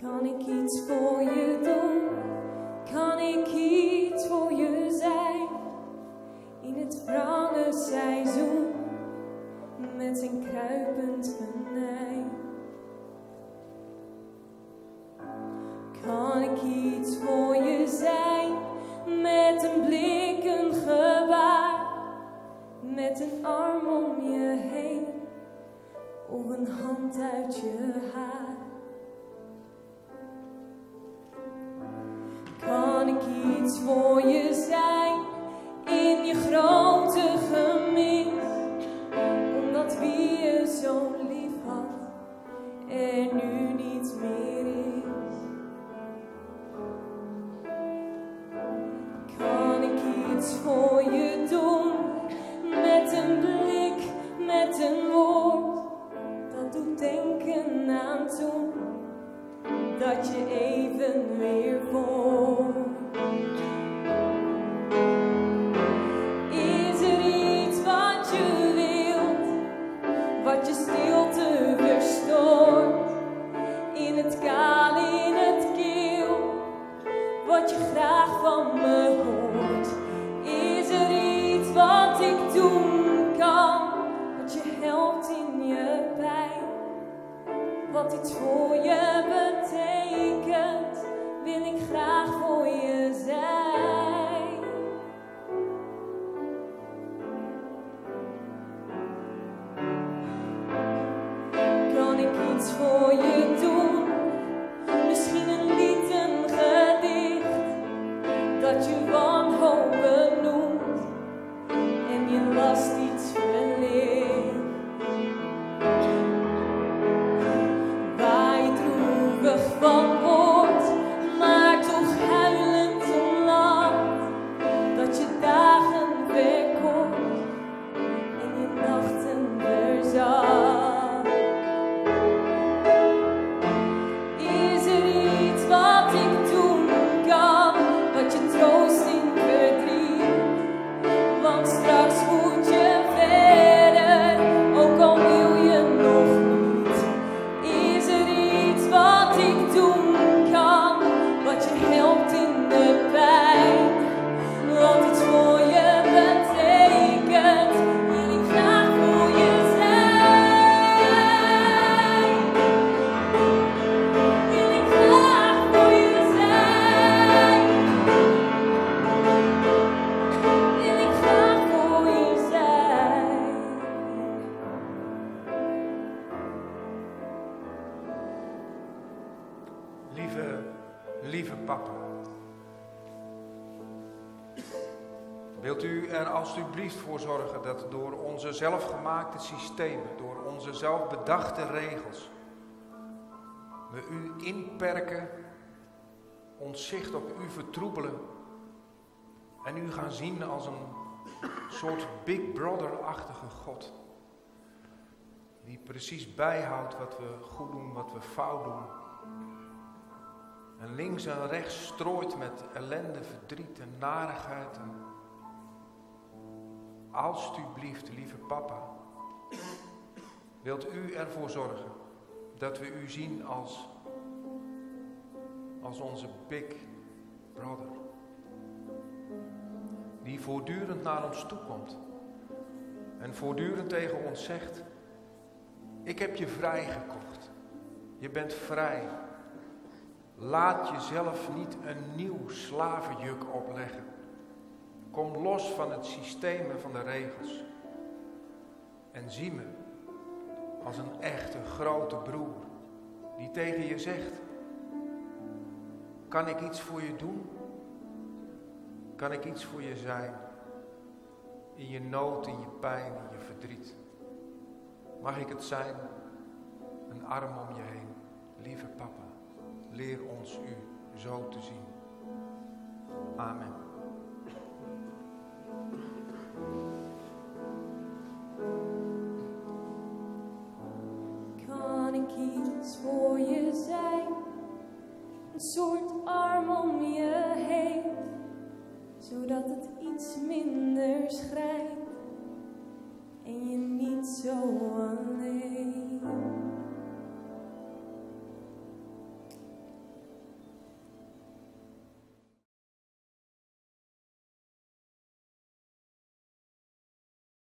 Kan ik iets voor je doen? Kan ik iets voor je zijn? In het wrange seizoen, met een kruipend venijn. Kan ik iets voor je zijn? Met een blik, een gebaar, met een arm om je heen, of een hand uit je haar. Kan ik iets voor je zijn in je grote gemis, omdat wie je zo lief had er nu niet meer is. Kan ik iets voor je doen met een blik, met een woord, dat doet denken aan toen, dat je even weer voelt. Is er iets wat je wilt, wat je stilte verstoort, in het kaal, in het kil, wat je graag van me hoort? Is er iets wat ik doen kan, wat je helpt in je pijn, wat iets voor je betekent, wil ik graag voor je zijn. Kan ik iets voor je doen? Misschien een lied, een gedicht, dat je wanhoop noemt en je last iets verlicht. Waar je droevig van wordt, maar toch huilend omlaat, dat je dagen verkort en je nachten verzacht. Is er iets wat ik doen kan, wat je troost in verdriet? Want straks moet je verder, ook al wil je nog niet. Is er iets wat ik doen kan, wat je helpt in de pijn, wat iets voor je betekent, wil ik graag voor je zijn. Wil ik graag voor je zijn. Wil ik graag voor je zijn. Lieve papa, wilt u er alstublieft voor zorgen dat door onze zelfgemaakte systemen, door onze zelfbedachte regels, we u inperken, ons zicht op u vertroebelen en u gaan zien als een soort Big Brother-achtige God, die precies bijhoudt wat we goed doen, wat we fout doen. En links en rechts strooit met ellende, verdriet en narigheid. En alstublieft, lieve papa, wilt u ervoor zorgen dat we u zien als onze Big Brother, die voortdurend naar ons toe komt en voortdurend tegen ons zegt: ik heb je vrijgekocht, je bent vrij. Laat jezelf niet een nieuw slavenjuk opleggen. Kom los van het systeem en van de regels. En zie me als een echte grote broer die tegen je zegt: kan ik iets voor je doen? Kan ik iets voor je zijn? In je nood, in je pijn, in je verdriet. Mag ik het zijn? Een arm om je heen. Lieve papa, leer ons u zo te zien. Amen. Kan ik iets voor je zijn? Een soort arm om je heen, zodat het iets minder schrijnt en je niet zo alleen.